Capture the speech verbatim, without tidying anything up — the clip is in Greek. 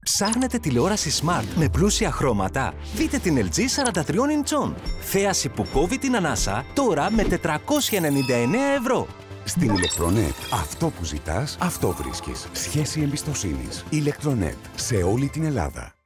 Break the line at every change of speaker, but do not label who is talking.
Ψάχνετε τηλεόραση Smart με πλούσια χρώματα? Δείτε την ελ τζι σαράντα τρία ιντσών. Θέαση που κόβει την ανάσα, τώρα με τετρακόσια ενενήντα εννέα ευρώ.
Στην Ηλεκτρονέτ, αυτό που ζητάς, αυτό βρίσκεις. Σχέση εμπιστοσύνης. Ηλεκτρονέτ, σε όλη την Ελλάδα.